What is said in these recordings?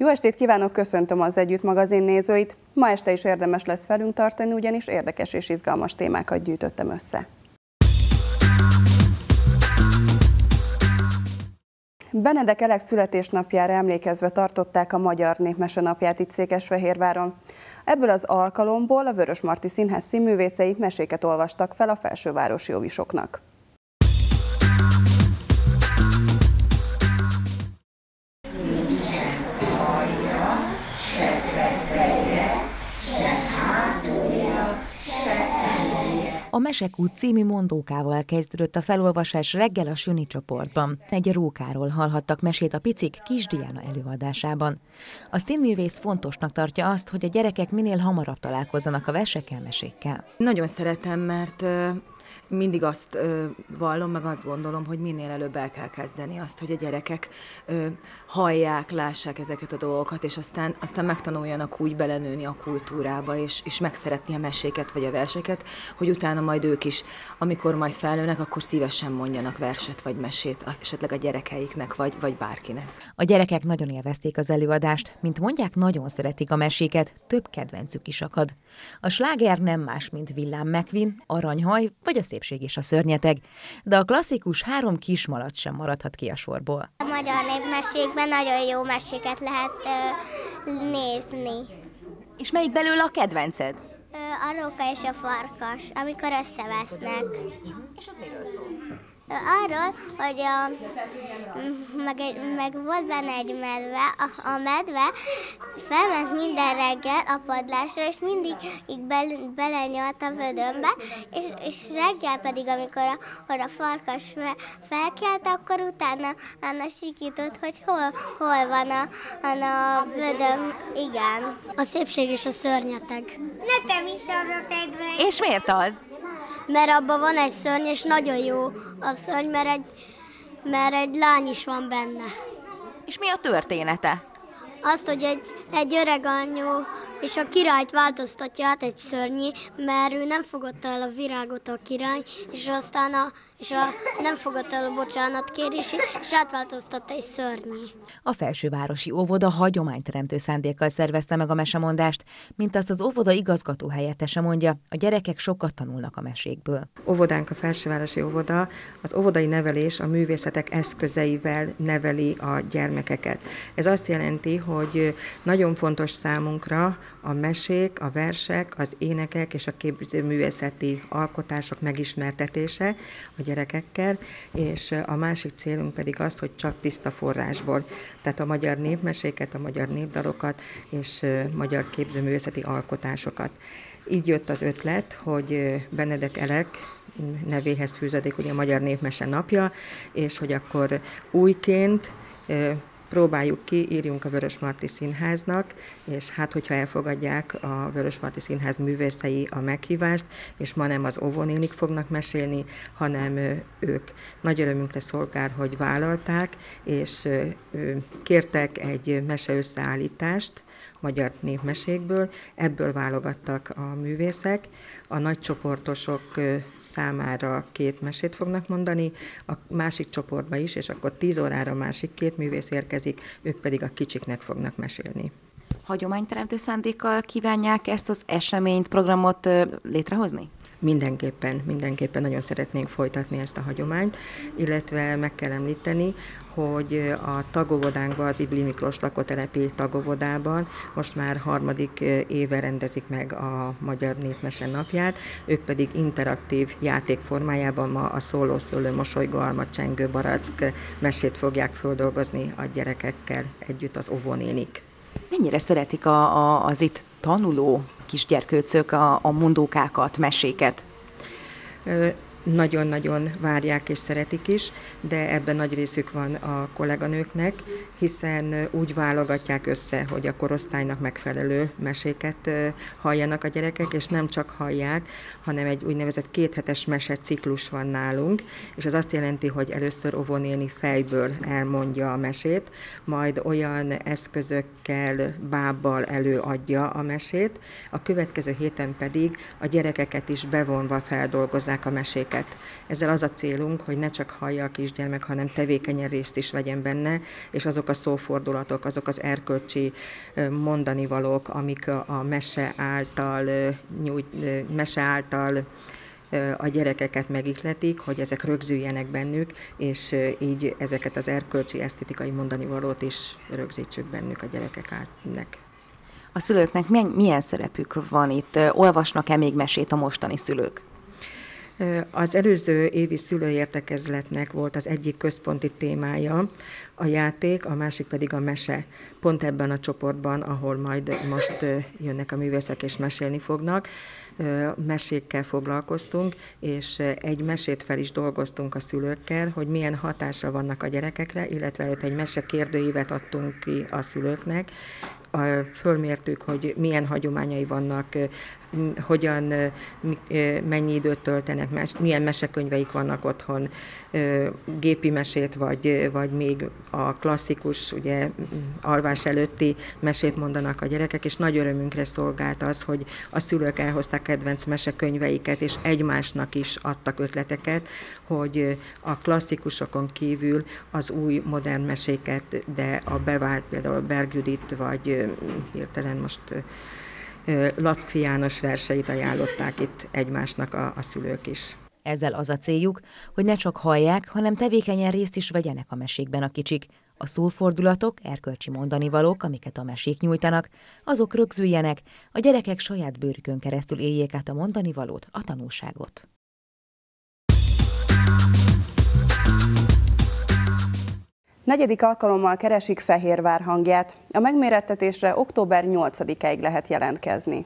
estét kívánok, köszöntöm az Együtt magazin nézőit. Ma este is érdemes lesz velünk tartani, ugyanis érdekes és izgalmas témákat gyűjtöttem össze. Benedek Elek születésnapjára emlékezve tartották a Magyar Népmese napját itt Székesfehérváron. Ebből az alkalomból a Vörösmarty Színház színművészei meséket olvastak fel a felsővárosi óvisoknak. A Mesekút című mondókával kezdődött a felolvasás reggel a Süni csoportban. Egy rókáról hallhattak mesét a picik Kis Diana előadásában. A színművész fontosnak tartja azt, hogy a gyerekek minél hamarabb találkozzanak a versekkel, mesékkel. Nagyon szeretem, mert mindig azt vallom, meg azt gondolom, hogy minél előbb el kell kezdeni azt, hogy a gyerekek hallják, lássák ezeket a dolgokat, és aztán megtanuljanak úgy belenőni a kultúrába, és megszeretni a meséket vagy a verseket, hogy utána majd ők is, amikor majd felnőnek, akkor szívesen mondjanak verset vagy mesét, esetleg a gyerekeiknek, vagy bárkinek. A gyerekek nagyon élvezték az előadást, mint mondják, nagyon szeretik a meséket, több kedvencük is akad. A sláger nem más, mint Villám McQueen, Aranyhaj vagy a Szépség és a szörnyeteg, de a klasszikus Három kismalac sem maradhat ki a sorból. A magyar népmesékben nagyon jó meséket lehet nézni. És melyik belőle a kedvenced? A róka és a farkas, amikor összevesznek. És az miről szól? Arról, hogy meg volt benne egy medve, a medve felment minden reggel a padlásra, és mindig belenyalt a vödönbe, és reggel pedig, amikor a farkas felkelt, akkor utána sikított, hogy hol van a vödön. Igen. A Szépség és a szörnyeteg. Nekem is az a kedvenc. És miért az? Mert abban van egy szörny, és nagyon jó a szörny, mert egy lány is van benne. És mi a története? Azt, hogy egy öreg anyu és a királyt változtatja át egy szörnyi, mert ő nem fogadta el a virágot a király, és aztán nem fogadta el a bocsánatkérését, és átváltoztatta egy szörnyi. A felsővárosi óvoda hagyományteremtő szándékkal szervezte meg a mesemondást, mint azt az óvoda igazgató helyettese mondja, a gyerekek sokat tanulnak a mesékből. Óvodánk, a felsővárosi óvoda, az óvodai nevelés a művészetek eszközeivel neveli a gyermekeket. Ez azt jelenti, hogy nagyon fontos számunkra a mesék, a versek, az énekek és a képzőművészeti alkotások megismertetése a gyerekekkel, és a másik célunk pedig az, hogy csak tiszta forrásból, tehát a magyar népmeséket, a magyar népdalokat és magyar képzőművészeti alkotásokat. Így jött az ötlet, hogy Benedek Elek nevéhez fűződik ugye a Magyar Népmese napja, és hogy akkor újként próbáljuk ki, írjunk a Vörösmarty Színháznak, és hát, hogyha elfogadják a Vörösmarty Színház művészei a meghívást, és ma nem az óvónénik fognak mesélni, hanem ők. Nagy örömünkre szolgál, hogy vállalták, és kértek egy mese összeállítást magyar népmesékből, ebből válogattak a művészek, a nagycsoportosok számára 2 mesét fognak mondani, a másik csoportba is, és akkor 10 órára másik 2 művész érkezik, ők pedig a kicsiknek fognak mesélni. Hagyományteremtő szándékkal kívánják ezt az eseményt, programot létrehozni? Mindenképpen nagyon szeretnénk folytatni ezt a hagyományt, illetve meg kell említeni, hogy a tagóvodánkban, az Ibli Miklós lakótelepi tagóvodában most már 3. éve rendezik meg a Magyar Népmese napját, ők pedig interaktív játék formájában ma a Szóló Szőlő Mosolygó Alma Csengő Barack mesét fogják földolgozni a gyerekekkel együtt az óvónénik. Mennyire szeretik az itt tanuló kisgyerkőcök a mondókákat, meséket? Nagyon-nagyon várják és szeretik is, de ebben nagy részük van a kolléganőknek, hiszen úgy válogatják össze, hogy a korosztálynak megfelelő meséket halljanak a gyerekek, és nem csak hallják, hanem egy úgynevezett 2 hetes meseciklus van nálunk, és ez azt jelenti, hogy először óvónéni fejből elmondja a mesét, majd olyan eszközökkel, bábbal előadja a mesét, a következő héten pedig a gyerekeket is bevonva feldolgozzák a mesék meséket. Ezzel az a célunk, hogy ne csak hallja a kisgyermek, hanem tevékenyen részt is vegyen benne, és azok a szófordulatok, azok az erkölcsi mondanivalók, amik a mese által a gyerekeket megihletik, hogy ezek rögzüljenek bennük, és így ezeket az erkölcsi, esztétikai mondanivalót is rögzítsük bennük a gyerekeknek. A szülőknek milyen szerepük van itt? Olvasnak-e még mesét a mostani szülők? Az előző évi szülőértekezletnek volt az egyik központi témája a játék, a másik pedig a mese. Pont ebben a csoportban, ahol majd most jönnek a művészek és mesélni fognak, mesékkel foglalkoztunk, és egy mesét fel is dolgoztunk a szülőkkel, hogy milyen hatása vannak a gyerekekre, illetve előtt egy mese kérdőívet adtunk ki a szülőknek. Fölmértük, hogy milyen hagyományai vannak, hogyan, mennyi időt töltenek, milyen mesekönyveik vannak otthon, gépi mesét, vagy még a klasszikus, ugye, alvás előtti mesét mondanak a gyerekek, és nagy örömünkre szolgált az, hogy a szülők elhozták kedvenc mesekönyveiket, és egymásnak is adtak ötleteket, hogy a klasszikusokon kívül az új modern meséket, de a bevált, például Berg Judit, vagy hirtelen most Lackfi János verseit ajánlották itt egymásnak a szülők is. Ezzel az a céljuk, hogy ne csak hallják, hanem tevékenyen részt is vegyenek a mesékben a kicsik. A szófordulatok, erkölcsi mondanivalók, amiket a mesék nyújtanak, azok rögzüljenek, a gyerekek saját bőrükön keresztül éljék át a mondanivalót, a tanulságot. Negyedik alkalommal keresik Fehérvár hangját. A megmérettetésre október 8-áig lehet jelentkezni.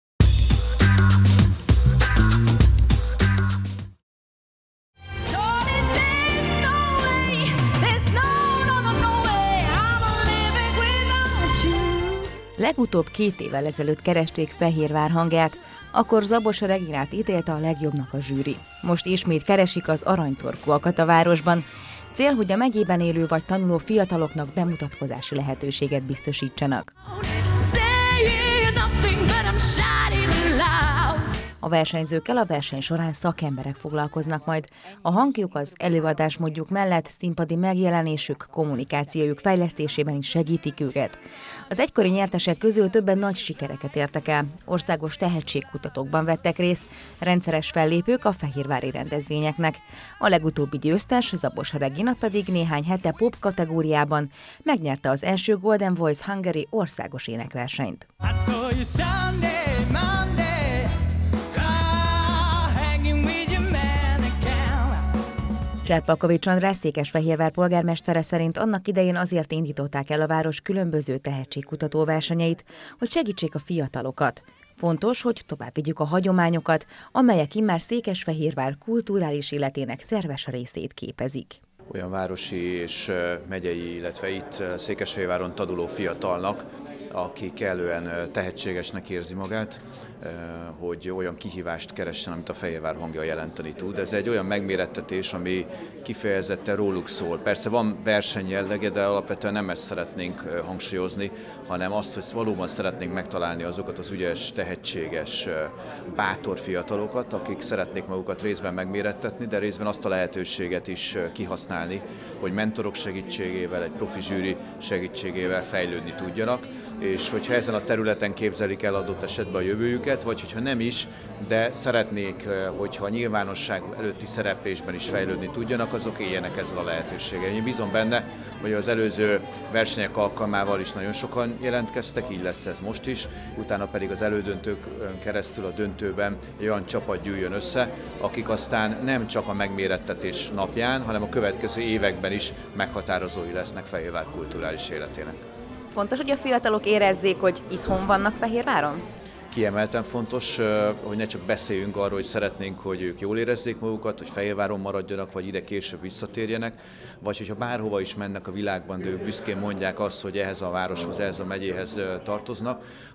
Legutóbb 2 évvel ezelőtt keresték Fehérvár hangját, akkor Zabos Reginát ítélte a legjobbnak a zsűri. Most ismét keresik az aranytorkúakat a városban. Cél, hogy a megyében élő vagy tanuló fiataloknak bemutatkozási lehetőséget biztosítsanak. A versenyzőkkel a verseny során szakemberek foglalkoznak majd. A hangjuk az előadásmódjuk mellett színpadi megjelenésük, kommunikációjuk fejlesztésében is segítik őket. Az egykori nyertesek közül többen nagy sikereket értek el. Országos tehetségkutatókban vettek részt, rendszeres fellépők a fehérvári rendezvényeknek. A legutóbbi győztes, Zabos Regina pedig néhány hete pop kategóriában megnyerte az első Golden Voice Hungary országos énekversenyt. Cserpalkovics András Székesfehérvár polgármestere szerint annak idején azért indították el a város különböző tehetségkutató versenyeit, hogy segítsék a fiatalokat. Fontos, hogy tovább vigyük a hagyományokat, amelyek immár Székesfehérvár kulturális életének szerves részét képezik. Olyan városi és megyei, illetve itt Székesfehérváron tanuló fiatalnak, aki kellően tehetségesnek érzi magát, hogy olyan kihívást keressen, amit a Fehérvár hangja jelenteni tud. Ez egy olyan megmérettetés, ami kifejezetten róluk szól. Persze van versenyjellege, de alapvetően nem ezt szeretnénk hangsúlyozni, hanem azt, hogy valóban szeretnénk megtalálni azokat az ügyes, tehetséges, bátor fiatalokat, akik szeretnék magukat részben megmérettetni, de részben azt a lehetőséget is kihasználni, hogy mentorok segítségével, egy profi zsűri segítségével fejlődni tudjanak, és hogyha ezen a területen képzelik el adott esetben a jövőjüket, vagy hogyha nem is, de szeretnék, hogyha a nyilvánosság előtti szereplésben is fejlődni tudjanak, azok éljenek ezzel a lehetőséggel. Én bízom benne, hogy az előző versenyek alkalmával is nagyon sokan jelentkeztek, így lesz ez most is, utána pedig az elődöntőkön keresztül a döntőben egy olyan csapat gyűjjön össze, akik aztán nem csak a megmérettetés napján, hanem a következő években is meghatározói lesznek Fehérvár kulturális életének. Fontos, hogy a fiatalok érezzék, hogy itthon vannak Fehérváron? Kiemelten fontos, hogy ne csak beszéljünk arról, hogy szeretnénk, hogy ők jól érezzék magukat, hogy Fehérváron maradjanak, vagy ide később visszatérjenek, vagy hogyha bárhova is mennek a világban, de ők büszkén mondják azt, hogy ehhez a városhoz, ehhez a megyéhez tartoznak,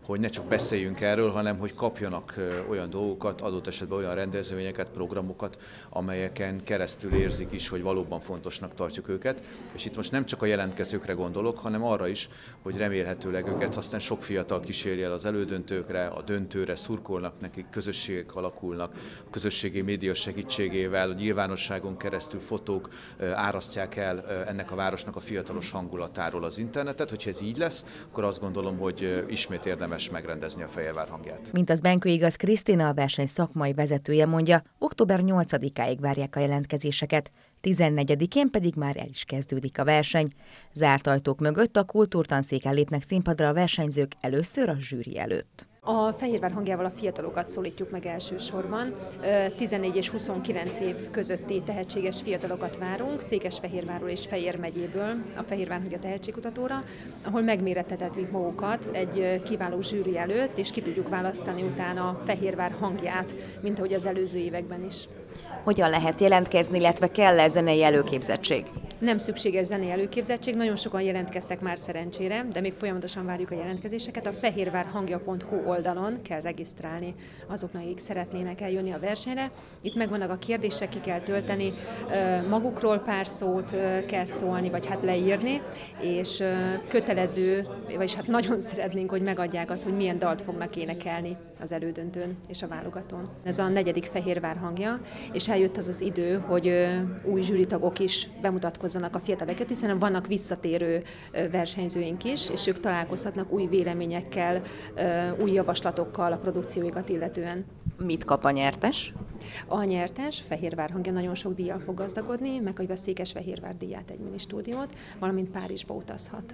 hogy ne csak beszéljünk erről, hanem hogy kapjanak olyan dolgokat, adott esetben olyan rendezvényeket, programokat, amelyeken keresztül érzik is, hogy valóban fontosnak tartjuk őket. És itt most nem csak a jelentkezőkre gondolok, hanem arra is, hogy remélhetőleg őket aztán sok fiatal kíséri el az elődöntőkre, a döntőre, szurkolnak nekik, közösségek alakulnak, a közösségi média segítségével, a nyilvánosságon keresztül fotók árasztják el ennek a városnak a fiatalos hangulatáról az internetet. Hogyha ez így lesz, akkor azt gondolom, hogy ismét érdemes megrendezni a Fehérvár hangját. Mint az Benkőigaz Krisztina, a verseny szakmai vezetője mondja, október 8-áig várják a jelentkezéseket, 14-én pedig már el is kezdődik a verseny. Zárt ajtók mögött a kultúrtanszéken lépnek színpadra a versenyzők először a zsűri előtt. A Fehérvár hangjával a fiatalokat szólítjuk meg elsősorban. 14 és 29 év közötti tehetséges fiatalokat várunk, Székesfehérvárról és Fejér megyéből a Fehérvár hangja tehetségkutatóra, ahol megmérettetik magukat egy kiváló zsűri előtt, és ki tudjuk választani utána a Fehérvár hangját, mint ahogy az előző években is. Hogyan lehet jelentkezni, illetve kell-e zenei előképzettség? Nem szükséges zenei előképzettség, nagyon sokan jelentkeztek már szerencsére, de még folyamatosan várjuk a jelentkezéseket. A fehérvárhangja.hu oldalon kell regisztrálni azoknak, akik szeretnének eljönni a versenyre. Itt megvannak a kérdések, ki kell tölteni, magukról pár szót kell szólni, vagy hát leírni, és kötelező, vagyis hát nagyon szeretnénk, hogy megadják azt, hogy milyen dalt fognak énekelni az elődöntőn és a válogatón. Ez a 4. Fehérvár hangja, és eljött az az idő, hogy új zsűritagok is bemutatkozzanak a fiatalok, hiszen vannak visszatérő versenyzőink is, és ők találkozhatnak új véleményekkel, új javaslatokkal a produkcióikat illetően. Mit kap a nyertes? A nyertes Fehérvár hangja nagyon sok díjjal fog gazdagodni, megkapja a Székesfehérvár díját, egy minisztúdiót, valamint Párizsba utazhat.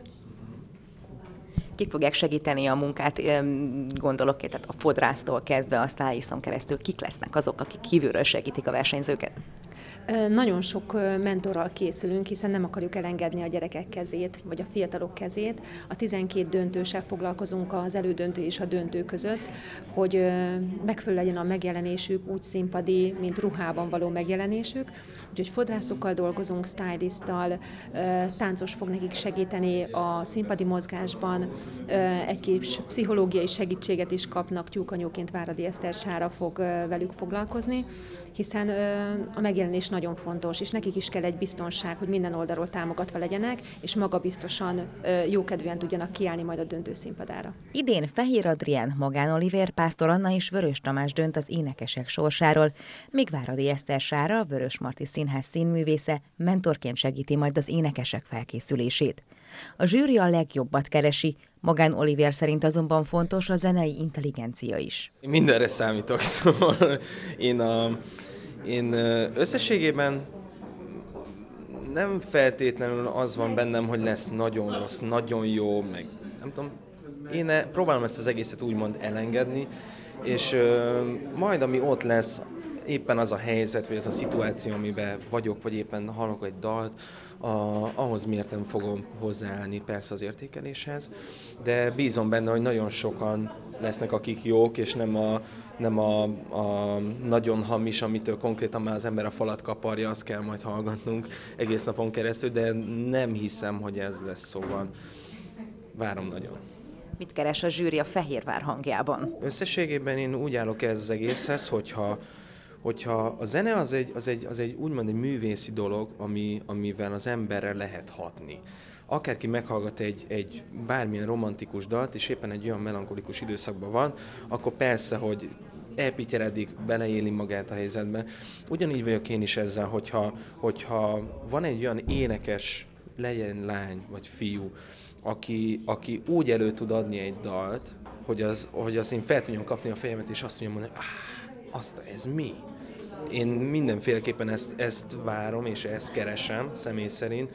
Kik fogják segíteni a munkát, gondolok, tehát a fodrásztól kezdve a sztáliszton keresztül, kik lesznek azok, akik kívülről segítik a versenyzőket? Nagyon sok mentorral készülünk, hiszen nem akarjuk elengedni a gyerekek kezét, vagy a fiatalok kezét. A 12 döntőssel foglalkozunk az elődöntő és a döntő között, hogy megfelelő legyen a megjelenésük, úgy színpadi, mint ruhában való megjelenésük. Úgyhogy fodrászokkal dolgozunk, stylisttal, táncos fog nekik segíteni a színpadi mozgásban, egy kis pszichológiai segítséget is kapnak, tyúkanyóként Váradi Eszter Sára fog velük foglalkozni, hiszen a megjelenés nagyon fontos, és nekik is kell egy biztonság, hogy minden oldalról támogatva legyenek, és magabiztosan, jókedvűen tudjanak kiállni majd a döntő színpadára. Idén Fehér Adrián, Magán Olivér, Pásztor Anna és Vörös Tamás dönt az énekesek sorsáról, míg Váradi Eszter Sára, a Vörösmarty Színház színművésze mentorként segíti majd az énekesek felkészülését. A zsűri a legjobbat keresi, Magán Olivér szerint azonban fontos a zenei intelligencia is. Én mindenre számítok, szóval én összességében nem feltétlenül az van bennem, hogy lesz nagyon rossz, nagyon jó, meg nem tudom, én próbálom ezt az egészet úgymond elengedni, és majd ami ott lesz, éppen az a helyzet, vagy az a szituáció, amiben vagyok, vagy éppen hallok egy dalt, ahhoz mérten fogom hozzáállni persze az értékeléshez, de bízom benne, hogy nagyon sokan lesznek, akik jók, és nem a nagyon hamis, amitől konkrétan már az ember a falat kaparja, azt kell majd hallgatnunk egész napon keresztül, de nem hiszem, hogy ez lesz, szóval várom nagyon. Mit keres a zsűri a Fehérvár hangjában? Összességében én úgy állok ez az egészhez, hogyha a zene az egy úgymond egy művészi dolog, amivel az emberre lehet hatni. Akárki meghallgat egy bármilyen romantikus dalt, és éppen egy olyan melankolikus időszakban van, akkor persze, hogy elpityeredik, beleéli magát a helyzetbe. Ugyanígy vagyok én is ezzel, hogyha van egy olyan énekes, legyen lány vagy fiú, aki úgy elő tud adni egy dalt, hogy azt én fel tudjam kapni a fejemet, és azt mondjam, hogy ez mi? Én mindenféleképpen ezt várom, és ezt keresem személy szerint.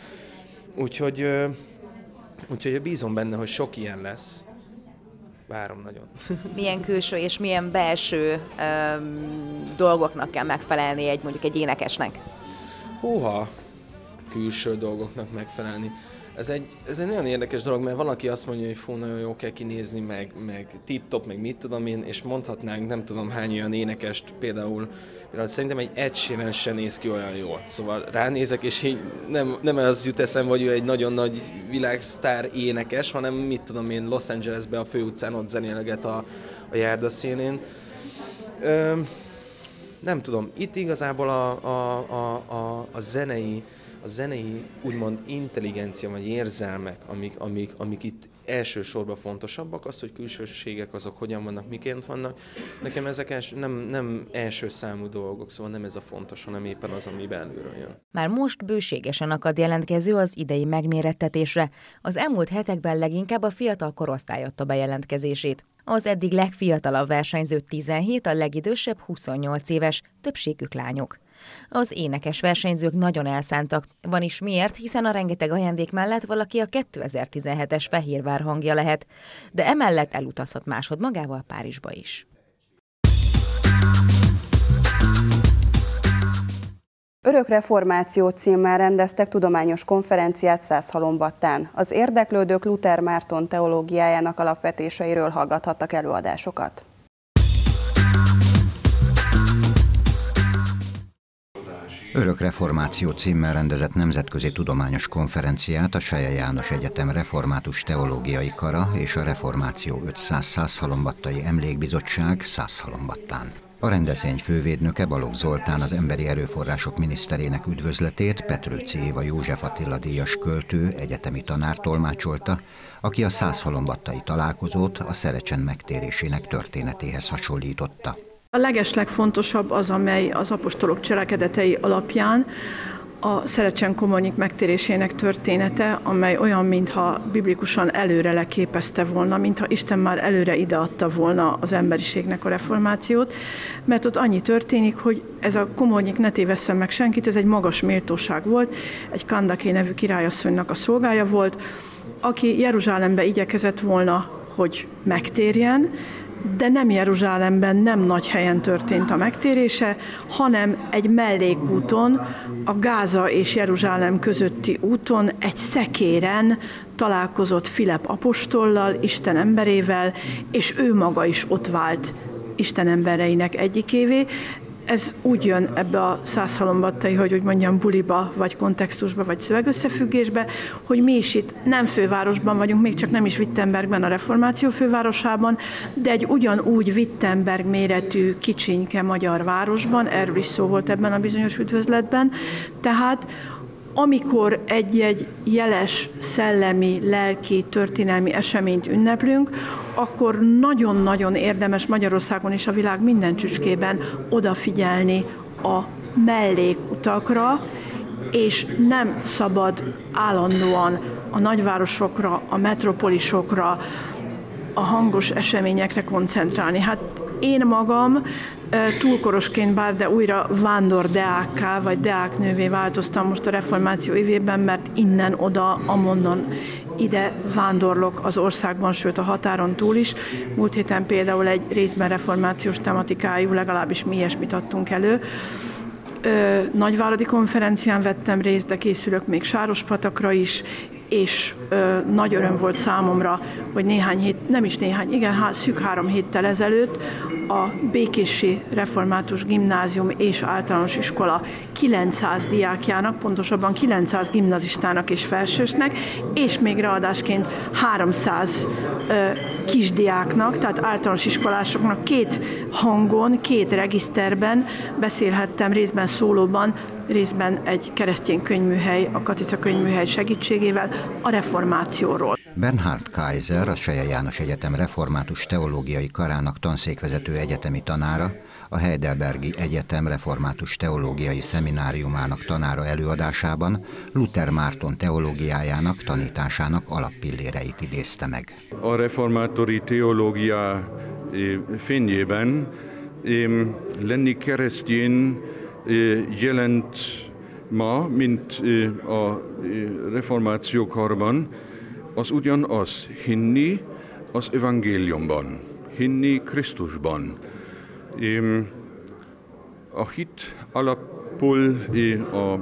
Úgyhogy bízom benne, hogy sok ilyen lesz. Várom nagyon. Milyen külső és milyen belső dolgoknak kell megfelelni mondjuk egy énekesnek? Húha, külső dolgoknak megfelelni. Ez egy nagyon érdekes dolog, mert valaki azt mondja, hogy fú, nagyon jó kell kinézni, meg tip-top, meg mit tudom én, és mondhatnánk nem tudom hány olyan énekest, például szerintem egy Ed Sheeran se néz ki olyan jól. Szóval ránézek, és így nem az jut eszembe, hogy ő egy nagyon nagy világsztár énekes, hanem mit tudom én, Los Angelesben a főutcán ott zenélget a járdaszínén. Nem tudom, itt igazából a zenei úgymond intelligencia vagy érzelmek, amik itt elsősorban fontosabbak, az, hogy külsőségek azok hogyan vannak, miként vannak. Nekem ezek nem első számú dolgok, szóval nem ez a fontos, hanem éppen az, ami belülről jön. Már most bőségesen akad jelentkező az idei megmérettetésre. Az elmúlt hetekben leginkább a fiatal korosztály adta bejelentkezését. Az eddig legfiatalabb versenyző 17, a legidősebb 28 éves, többségük lányok. Az énekes versenyzők nagyon elszántak. Van is miért, hiszen a rengeteg ajándék mellett valaki a 2017-es Fehérvár hangja lehet, de emellett elutazhat másodmagával Párizsba is. Örökreformáció címmel rendeztek tudományos konferenciát Szászhalombattán. Az érdeklődők Luther Márton teológiájának alapvetéseiről hallgathattak előadásokat. Örökreformáció címmel rendezett nemzetközi tudományos konferenciát a Selye János Egyetem Református Teológiai Kara és a Reformáció 500 Szászhalombattai Emlékbizottság Szászhalombattán. A rendezvény fővédnöke Balogh Zoltán az Emberi Erőforrások miniszterének üdvözletét Petrőczy Éva József Attila díjas költő, egyetemi tanár tolmácsolta, aki a szászhalombattai találkozót a Szerecsen megtérésének történetéhez hasonlította. A legeslegfontosabb az, amely az apostolok cselekedetei alapján a Szerecsen-Komornyik megtérésének története, amely olyan, mintha biblikusan előre leképezte volna, mintha Isten már előre ideadta volna az emberiségnek a reformációt, mert ott annyi történik, hogy ez a Komornyik ne tévesszen meg senkit, ez egy magas méltóság volt, egy Kandaké nevű királyasszonynak a szolgája volt, aki Jeruzsálembe igyekezett volna, hogy megtérjen, de nem Jeruzsálemben, nem nagy helyen történt a megtérése, hanem egy mellékúton, a Gáza és Jeruzsálem közötti úton, egy szekéren találkozott Filep apostollal, Isten emberével, és ő maga is ott vált Isten embereinek egyikévé. Ez úgy jön ebbe a szászhalombattai, hogy úgy mondjam, buliba, vagy kontextusba, vagy szövegösszefüggésbe, hogy mi is itt nem fővárosban vagyunk, még csak nem is Wittenbergben, a reformáció fővárosában, de egy ugyanúgy Wittenberg méretű kicsinke magyar városban, erről is szó volt ebben a bizonyos üdvözletben, tehát amikor egy jeles, szellemi, lelki, történelmi eseményt ünneplünk, akkor nagyon-nagyon érdemes Magyarországon és a világ minden csücskében odafigyelni a mellékutakra, és nem szabad állandóan a nagyvárosokra, a metropolisokra, a hangos eseményekre koncentrálni. Hát én magam túlkorosként bár, de újra vándor deákká, vagy deáknővé változtam most a reformáció évében, mert innen oda, amonnan ide vándorlok az országban, sőt a határon túl is. Múlt héten például egy részben reformációs tematikájú, legalábbis mi ilyesmit adtunk elő. Nagyváradi konferencián vettem részt, de készülök még Sárospatakra is, és nagy öröm volt számomra, hogy szűk 3 héttel ezelőtt a Békési Református Gimnázium és Általános Iskola 900 diákjának, pontosabban 900 gimnazistának és felsősnek, és még ráadásként 300 kisdiáknak, tehát általános iskolásoknak 2 hangon, 2 regiszterben beszélhettem, részben szólóban, részben egy keresztény könyvműhely, a Katica könyvműhely segítségével a reformációról. Bernhard Kaiser, a Selye János Egyetem Református Teológiai Karának tanszékvezető egyetemi tanára, a Heidelbergi Egyetem Református Teológiai Szemináriumának tanára előadásában Luther Márton teológiájának, tanításának alappilléreit idézte meg. A reformátori teológia fényében lenni keresztény jelent ma, mint a reformációkorban, az ugyanaz, hinni az evangéliumban, hinni Krisztusban. A hit alapul a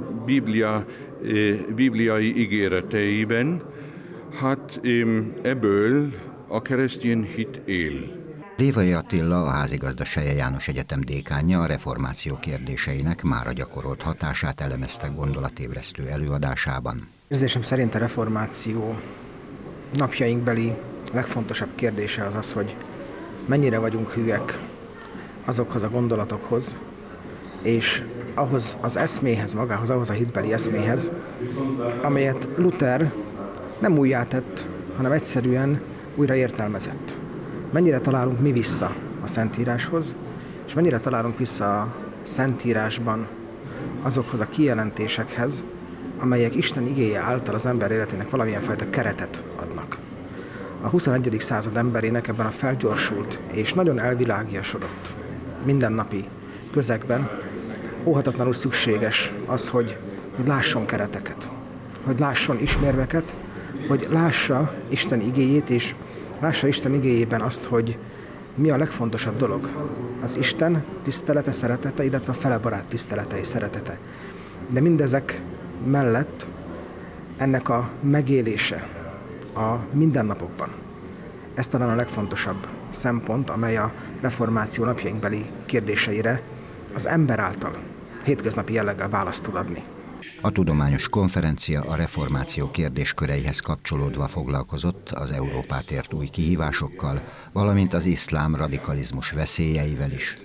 bibliai ígéreteiben, hát ebből a keresztény hit él. Révai Attila, a házigazda Selye János Egyetem dékánja a reformáció kérdéseinek mára gyakorolt hatását elemezte gondolatébresztő előadásában. Érzésem szerint a reformáció napjainkbeli legfontosabb kérdése az az, hogy mennyire vagyunk hűek azokhoz a gondolatokhoz, és ahhoz az eszméhez, magához, ahhoz a hitbeli eszméhez, amelyet Luther nem újjátett, hanem egyszerűen újra értelmezett. Mennyire találunk mi vissza a Szentíráshoz, és mennyire találunk vissza a Szentírásban azokhoz a kijelentésekhez, amelyek Isten igéje által az ember életének valamilyen fajta keretet adnak. A 21. század emberének ebben a felgyorsult és nagyon elvilágiasodott mindennapi közegben óhatatlanul szükséges az, hogy lásson kereteket, hogy lásson ismérveket, hogy lássa Isten igéjét, és lássa Isten igéjében azt, hogy mi a legfontosabb dolog. Az Isten tisztelete, szeretete, illetve a fele barát tisztelete és szeretete. De mindezek mellett ennek a megélése a mindennapokban. Ez talán a legfontosabb szempont, amely a reformáció napjainkbeli kérdéseire az ember által hétköznapi jelleggel választ tud adni. A tudományos konferencia a reformáció kérdésköreihez kapcsolódva foglalkozott az Európát ért új kihívásokkal, valamint az iszlám radikalizmus veszélyeivel is.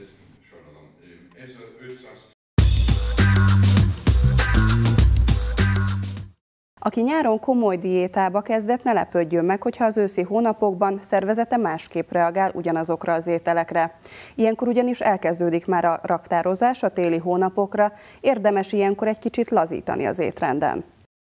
Aki nyáron komoly diétába kezdett, ne lepődjön meg, hogyha az őszi hónapokban szervezete másképp reagál ugyanazokra az ételekre. Ilyenkor ugyanis elkezdődik már a raktározás a téli hónapokra, érdemes ilyenkor egy kicsit lazítani az étrenden.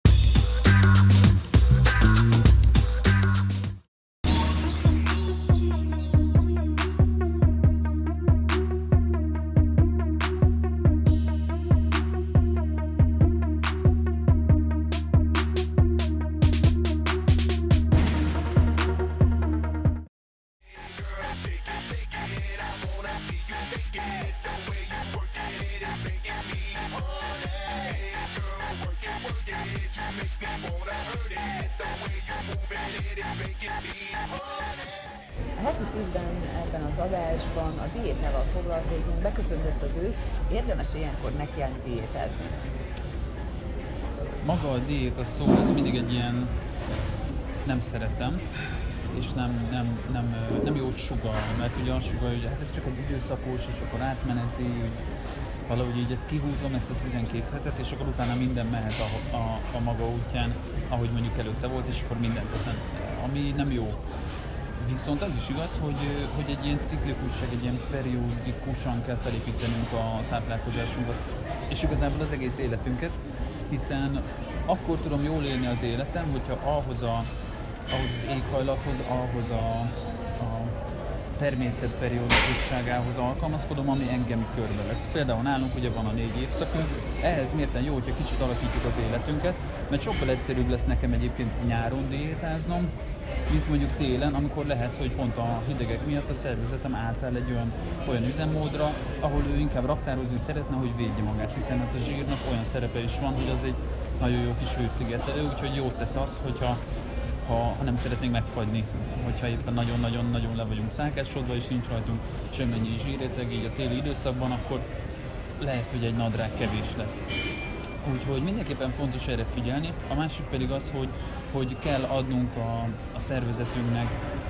A heti tippben ebben az adásban a diétával foglalkozunk, beköszöntött az ősz, érdemes ilyenkor nekiállni diétázni. Maga a diéta szó, ez mindig egy ilyen nem szeretem, és nem jót sugal, mert ugye azt sugal, hogy hát ez csak egy időszakos, és akkor átmeneti, hogy valahogy így ezt kihúzom, ezt a 12 hetet, és akkor utána minden mehet a maga útján, ahogy mondjuk előtte volt, és akkor mindent teszem, ami nem jó. Viszont az is igaz, hogy egy ilyen ciklikusság, egy ilyen periódikusan kell felépítenünk a táplálkozásunkat, és igazából az egész életünket, hiszen akkor tudom jól élni az életem, hogyha ahhoz az éghajlathoz, ahhoz a természet periódikusságához alkalmazkodom, ami engem körbevesz. Például nálunk ugye van a 4 évszakunk, ehhez mérten jó, hogyha kicsit alakítjuk az életünket, mert sokkal egyszerűbb lesz nekem egyébként nyáron diétáznom, mint mondjuk télen, amikor lehet, hogy pont a hidegek miatt a szervezetem átáll egy olyan üzemmódra, ahol ő inkább raktározni szeretne, hogy védje magát, hiszen hát a zsírnak olyan szerepe is van, hogy az egy nagyon jó kis hőszigetelő, úgyhogy jót tesz az, hogyha nem szeretnénk megfagyni, hogyha éppen nagyon-nagyon le vagyunk szákásodva, és nincs rajtunk semmennyi zsírréteg, így a téli időszakban, akkor lehet, hogy egy nadrág kevés lesz. Úgyhogy mindenképpen fontos erre figyelni. A másik pedig az, hogy kell adnunk a szervezetünknek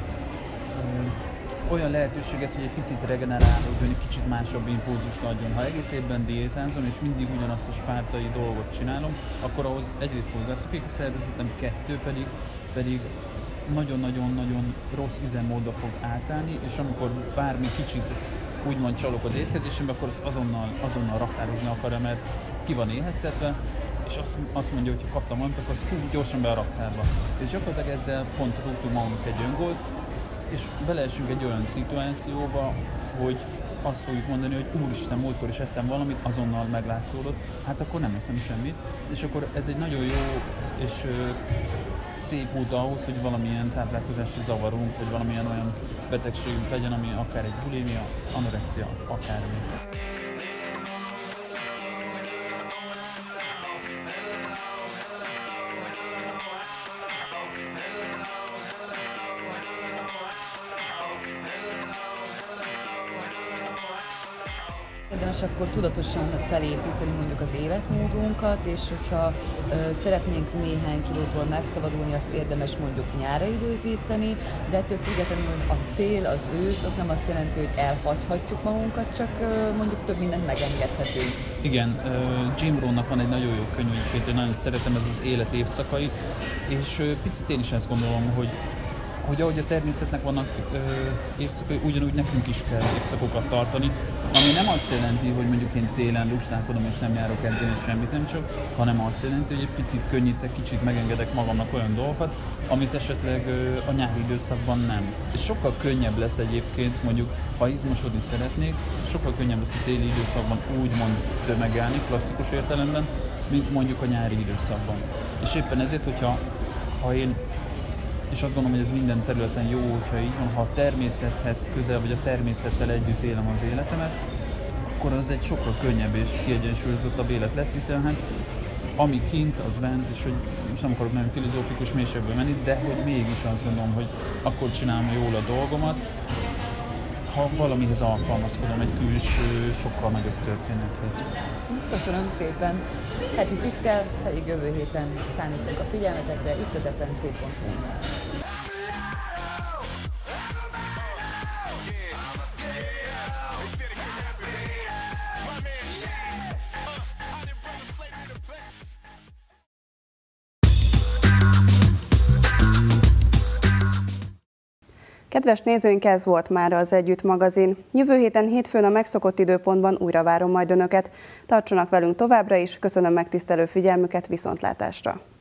olyan lehetőséget, hogy egy picit regenerálódjon, egy kicsit másabb impulzust adjon. Ha egész évben diétázom, és mindig ugyanazt a spártai dolgot csinálom, akkor ahhoz egyrészt hozzászokik a szervezetem, 2 pedig nagyon-nagyon rossz üzemmódba fog átállni, és amikor bármi kicsit úgymond csalok az étkezésembe, akkor azonnal raktározni akarja, mert ki van éheztetve, és azt mondja, hogy ha kaptam valamit, akkor azt gyorsan be a raktárba. És gyakorlatilag ezzel pont rúgtunk magunknak egy öngolt, és beleesünk egy olyan szituációba, hogy azt fogjuk mondani, hogy úristen, múltkor is ettem valamit, azonnal meglátszódott, hát akkor nem eszem semmit. És akkor ez egy nagyon jó és szép út ahhoz, hogy valamilyen táplálkozási zavarunk, vagy valamilyen olyan betegségünk legyen, ami akár egy bulimia, anorexia, akármi. érdemes akkor tudatosan felépíteni mondjuk az életmódunkat, és hogyha szeretnénk néhány kilótól megszabadulni, azt érdemes mondjuk nyárra időzíteni, de ettől függetlenül a tél, az ősz, az nem azt jelenti, hogy elhagyhatjuk magunkat, csak mondjuk több mindent megengedhetünk. Igen, Jim Rohnnak van egy nagyon jó könyv, én nagyon szeretem, ez az élet évszakai, és picit én is ezt gondolom, hogy ahogy a természetnek vannak évszakai, ugyanúgy nekünk is kell évszakokat tartani, ami nem azt jelenti, hogy mondjuk én télen lustálkodom és nem járok edzeni semmit nem csak, hanem azt jelenti, hogy egy picit könnyítek, kicsit megengedek magamnak olyan dolgokat, amit esetleg a nyári időszakban nem. És sokkal könnyebb lesz egyébként, mondjuk, ha izmosodni szeretnék, sokkal könnyebb lesz a téli időszakban úgymond tömegelni, klasszikus értelemben, mint mondjuk a nyári időszakban. És éppen ezért, ha én és azt gondolom, hogy ez minden területen jó, hogyha így van, ha a természethez közel, vagy a természettel együtt élem az életemet, akkor az egy sokkal könnyebb és kiegyensúlyozottabb élet lesz, hiszen hát ami kint, az bent, és hogy most nem akarok nagyon filozófikus mélységbe menni, de hogy mégis azt gondolom, hogy akkor csinálom jól a dolgomat, ha valamihez alkalmazkodom, egy külső, sokkal nagyobb történethez. Köszönöm szépen! Heti Fittel pedig jövő héten számítunk a figyelmetekre itt az fmc.hu-nál. Kedves nézőink, ez volt mára az Együtt magazin. Jövő héten hétfőn a megszokott időpontban újra várom majd Önöket. Tartsanak velünk továbbra is, köszönöm megtisztelő figyelmüket, viszontlátásra!